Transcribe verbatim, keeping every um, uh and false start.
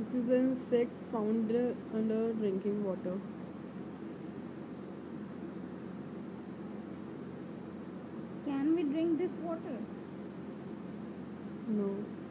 This is an insect found uh, under drinking water. Can we drink this water? No.